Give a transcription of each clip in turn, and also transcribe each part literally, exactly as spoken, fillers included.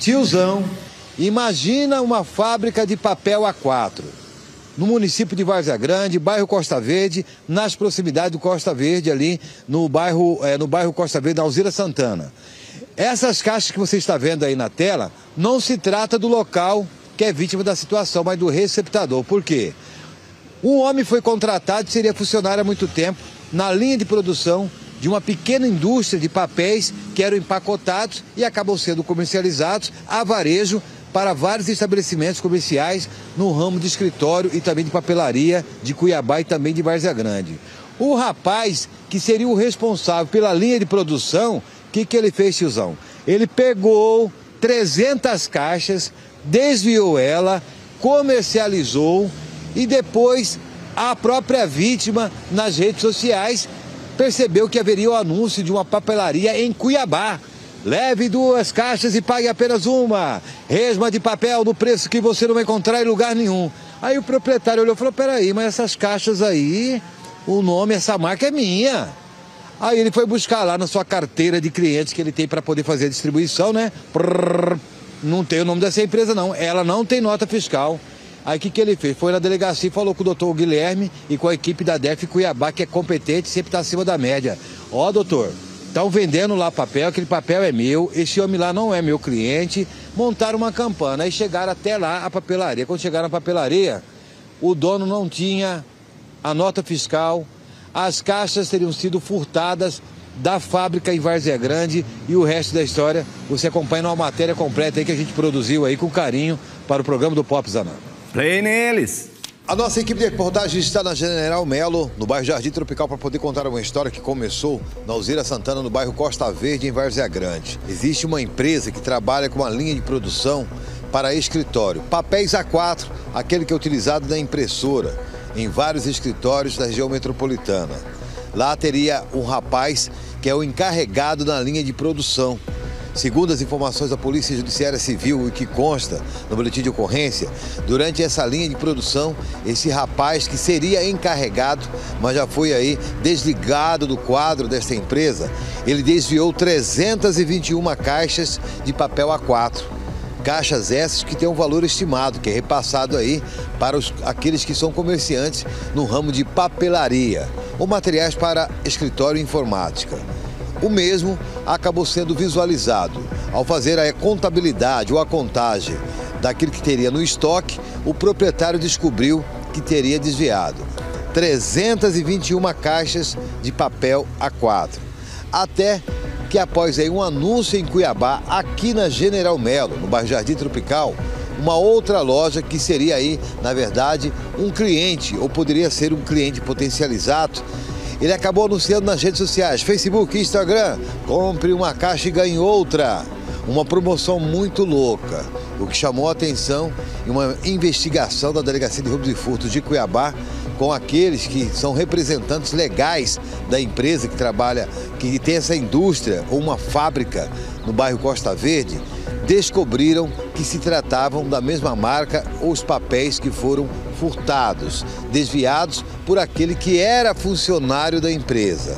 Tiozão, imagina uma fábrica de papel A quatro. No município de Várzea Grande, bairro Costa Verde, nas proximidades do Costa Verde, ali no bairro, é, no bairro Costa Verde, da Alzira Santana. Essas caixas que você está vendo aí na tela, não se trata do local que é vítima da situação, mas do receptador. Por quê? Um homem foi contratado, seria funcionário há muito tempo, na linha de produção de uma pequena indústria de papéis que eram empacotados e acabam sendo comercializados a varejo para vários estabelecimentos comerciais no ramo de escritório e também de papelaria de Cuiabá e também de Várzea Grande. O rapaz, que seria o responsável pela linha de produção, o que, que ele fez, tiozão? Ele pegou trezentas caixas, desviou ela, comercializou e depois a própria vítima nas redes sociais percebeu que haveria o anúncio de uma papelaria em Cuiabá. Leve duas caixas e pague apenas uma. Resma de papel no preço que você não vai encontrar em lugar nenhum. Aí o proprietário olhou e falou, peraí, mas essas caixas aí, o nome, essa marca é minha. Aí ele foi buscar lá na sua carteira de clientes que ele tem para poder fazer a distribuição, né? Prrr, não tem o nome dessa empresa não, ela não tem nota fiscal. Aí o que, que ele fez? Foi na delegacia e falou com o doutor Guilherme e com a equipe da D E F Cuiabá, que é competente e sempre está acima da média. Ó, doutor, estão vendendo lá papel, aquele papel é meu, esse homem lá não é meu cliente. Montaram uma campana, aí chegaram até lá a papelaria. Quando chegaram na papelaria, o dono não tinha a nota fiscal, as caixas teriam sido furtadas da fábrica em Várzea Grande e o resto da história você acompanha numa matéria completa aí que a gente produziu aí com carinho para o programa do Pop Zanão. Play neles! A nossa equipe de reportagem está na General Melo, no bairro Jardim Tropical, para poder contar uma história que começou na Alzira Santana, no bairro Costa Verde, em Várzea Grande. Existe uma empresa que trabalha com uma linha de produção para escritório. Papéis A quatro, aquele que é utilizado na impressora, em vários escritórios da região metropolitana. Lá teria um rapaz que é o encarregado na linha de produção. Segundo as informações da Polícia Judiciária Civil e que consta no boletim de ocorrência, durante essa linha de produção, esse rapaz que seria encarregado, mas já foi aí desligado do quadro desta empresa, ele desviou trezentas e vinte e uma caixas de papel A quatro. Caixas essas que têm um valor estimado, que é repassado aí para os, aqueles que são comerciantes no ramo de papelaria ou materiais para escritório e informática. O mesmo acabou sendo visualizado. Ao fazer a contabilidade ou a contagem daquilo que teria no estoque, o proprietário descobriu que teria desviado trezentas e vinte e uma caixas de papel A quatro. Até que após aí um anúncio em Cuiabá, aqui na General Melo, no bairro Jardim Tropical, uma outra loja que seria aí, na verdade, um cliente, ou poderia ser um cliente potencializado, ele acabou anunciando nas redes sociais, Facebook, Instagram, compre uma caixa e ganhe outra. Uma promoção muito louca, o que chamou a atenção em uma investigação da Delegacia de Roubos e Furtos de Cuiabá com aqueles que são representantes legais da empresa que trabalha, que tem essa indústria ou uma fábrica no bairro Costa Verde, descobriram que se tratavam da mesma marca ou os papéis que foram furtados, desviados por aquele que era funcionário da empresa.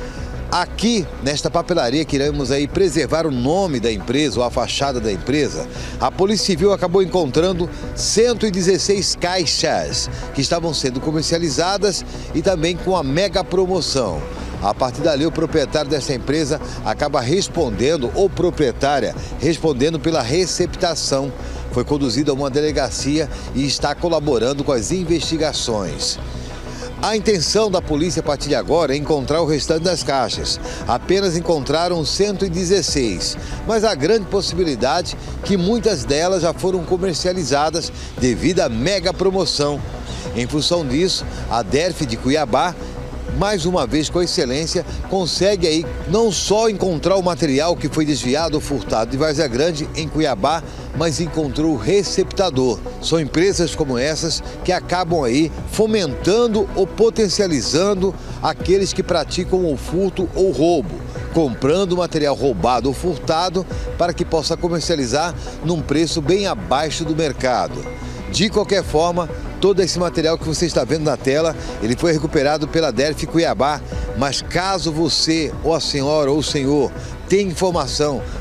Aqui, nesta papelaria, que iremos aí preservar o nome da empresa ou a fachada da empresa, a Polícia Civil acabou encontrando cento e dezesseis caixas que estavam sendo comercializadas e também com a mega promoção. A partir dali, o proprietário dessa empresa acaba respondendo, ou proprietária, respondendo pela receptação. Foi conduzido a uma delegacia e está colaborando com as investigações. A intenção da polícia a partir de agora é encontrar o restante das caixas. Apenas encontraram cento e dezesseis, mas há grande possibilidade que muitas delas já foram comercializadas devido à mega promoção. Em função disso, a D E R F de Cuiabá, mais uma vez com excelência, consegue aí não só encontrar o material que foi desviado ou furtado de Várzea Grande em Cuiabá, mas encontrou o receptador. São empresas como essas que acabam aí fomentando ou potencializando aqueles que praticam o furto ou roubo, comprando material roubado ou furtado para que possa comercializar num preço bem abaixo do mercado. De qualquer forma, todo esse material que você está vendo na tela, ele foi recuperado pela D E R F Cuiabá, mas caso você, ou a senhora ou o senhor, tenha informação,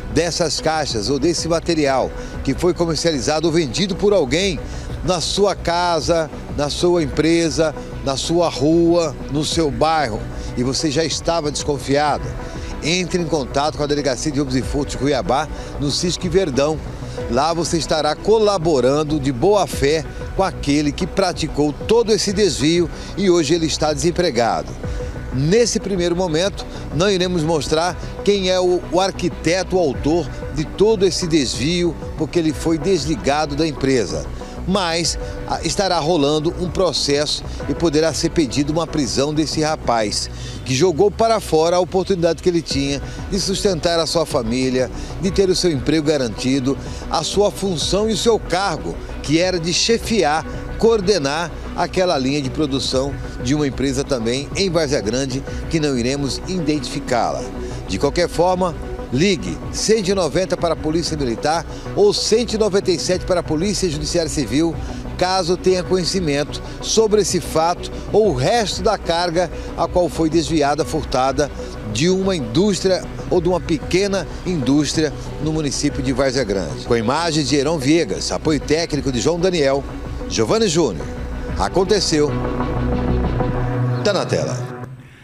dessas caixas ou desse material que foi comercializado ou vendido por alguém na sua casa, na sua empresa, na sua rua, no seu bairro, e você já estava desconfiada, entre em contato com a Delegacia de Roubos e Furtos de Cuiabá, no Cisque Verdão. Lá você estará colaborando de boa fé com aquele que praticou todo esse desvio e hoje ele está desempregado. Nesse primeiro momento, não iremos mostrar quem é o, o arquiteto, o autor de todo esse desvio, porque ele foi desligado da empresa. Mas ah, estará rolando um processo e poderá ser pedido uma prisão desse rapaz, que jogou para fora a oportunidade que ele tinha de sustentar a sua família, de ter o seu emprego garantido, a sua função e o seu cargo, que era de chefiar, coordenar aquela linha de produção de uma empresa também em Várzea Grande, que não iremos identificá-la. De qualquer forma, ligue cento e noventa para a Polícia Militar ou cento e noventa e sete para a Polícia Judiciária Civil, caso tenha conhecimento sobre esse fato ou o resto da carga a qual foi desviada, furtada de uma indústria ou de uma pequena indústria no município de Várzea Grande. Com imagens de Heron Viegas, apoio técnico de João Daniel, Giovanni Júnior. Aconteceu. Tá na tela.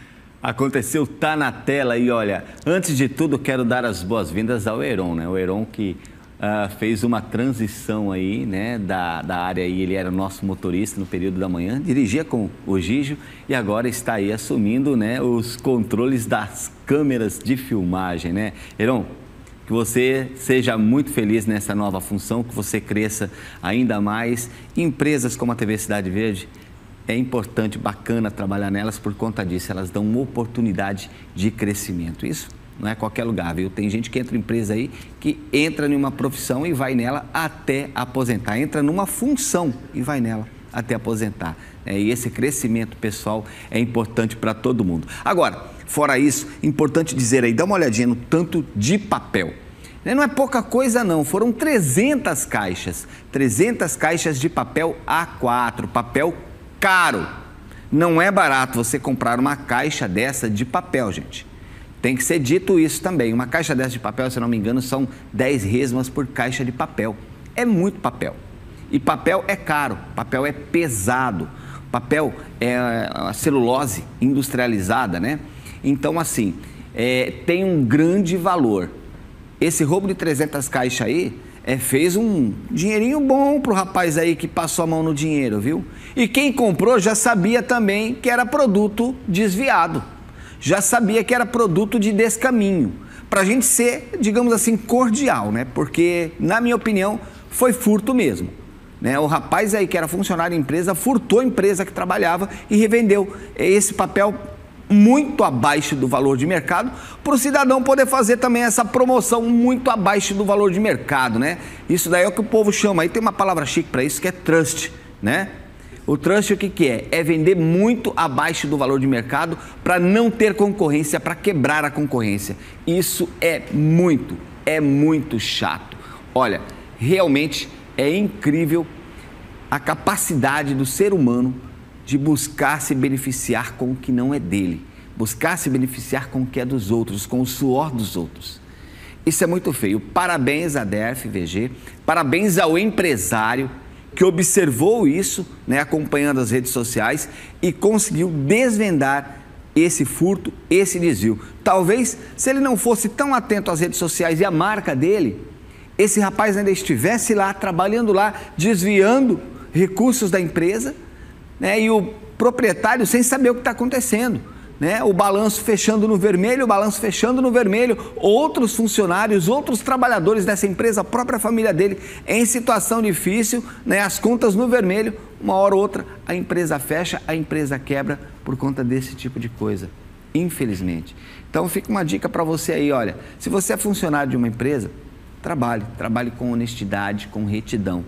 Aconteceu, tá na tela. E olha, antes de tudo, quero dar as boas-vindas ao Heron, né? O Heron que uh, fez uma transição aí, né, da, da área aí, ele era nosso motorista no período da manhã, dirigia com o Gígio e agora está aí assumindo, né, os controles das câmeras de filmagem, né? Heron, que você seja muito feliz nessa nova função, que você cresça ainda mais. Empresas como a T V Cidade Verde, é importante, bacana trabalhar nelas por conta disso, elas dão uma oportunidade de crescimento. Isso não é qualquer lugar, viu? Tem gente que entra em empresa aí, que entra em uma profissão e vai nela até aposentar, entra numa função e vai nela até aposentar. É, e esse crescimento pessoal é importante para todo mundo. Agora, fora isso, importante dizer aí, dá uma olhadinha no tanto de papel. Não é pouca coisa não, foram trezentas caixas, trezentas caixas de papel A quatro, papel caro. Não é barato você comprar uma caixa dessa de papel, gente. Tem que ser dito isso também. Uma caixa dessa de papel, se não me engano, são dez resmas por caixa de papel. É muito papel. E papel é caro, papel é pesado. Papel é a celulose industrializada, né? Então, assim, é, tem um grande valor. Esse roubo de trezentas caixas aí é, fez um dinheirinho bom pro rapaz aí que passou a mão no dinheiro, viu? E quem comprou já sabia também que era produto desviado. Já sabia que era produto de descaminho. Pra gente ser, digamos assim, cordial, né? Porque, na minha opinião, foi furto mesmo. Né? O rapaz aí que era funcionário da empresa furtou a empresa que trabalhava e revendeu esse papel muito abaixo do valor de mercado, para o cidadão poder fazer também essa promoção muito abaixo do valor de mercado, né? Isso daí é o que o povo chama, aí tem uma palavra chique para isso, que é trust, né? O trust o que que é? É vender muito abaixo do valor de mercado para não ter concorrência, para quebrar a concorrência. Isso é muito, é muito chato. Olha, realmente é incrível a capacidade do ser humano de buscar se beneficiar com o que não é dele, buscar se beneficiar com o que é dos outros, com o suor dos outros. Isso é muito feio. Parabéns à D E R F V G, parabéns ao empresário que observou isso, né, acompanhando as redes sociais e conseguiu desvendar esse furto, esse desvio. Talvez, se ele não fosse tão atento às redes sociais e à marca dele, esse rapaz ainda estivesse lá, trabalhando lá, desviando recursos da empresa, né, e o proprietário sem saber o que está acontecendo, né, o balanço fechando no vermelho, o balanço fechando no vermelho, outros funcionários, outros trabalhadores dessa empresa, a própria família dele, em situação difícil, né, as contas no vermelho, uma hora ou outra a empresa fecha, a empresa quebra por conta desse tipo de coisa, infelizmente. Então fica uma dica para você aí, olha, se você é funcionário de uma empresa, trabalhe, trabalhe com honestidade, com retidão.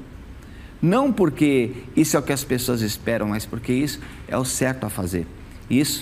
Não porque isso é o que as pessoas esperam, mas porque isso é o certo a fazer. Isso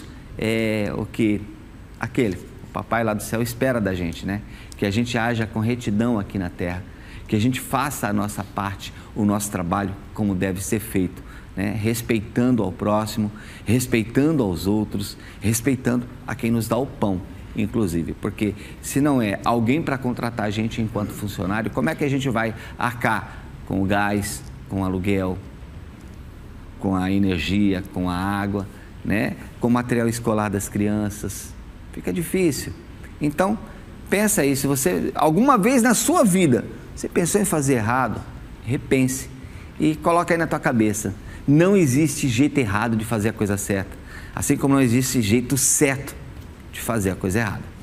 é o que aquele, o papai lá do céu espera da gente, né? Que a gente haja com retidão aqui na terra, que a gente faça a nossa parte, o nosso trabalho como deve ser feito, né? Respeitando ao próximo, respeitando aos outros, respeitando a quem nos dá o pão. inclusive, porque se não é alguém para contratar a gente enquanto funcionário, como é que a gente vai arcar com o gás, com o aluguel, com a energia, com a água, né? Com o material escolar das crianças? Fica difícil. Então, pensa aí, se você, alguma vez na sua vida, você pensou em fazer errado, repense e coloca aí na tua cabeça, não existe jeito errado de fazer a coisa certa, assim como não existe jeito certo de fazer a coisa errada.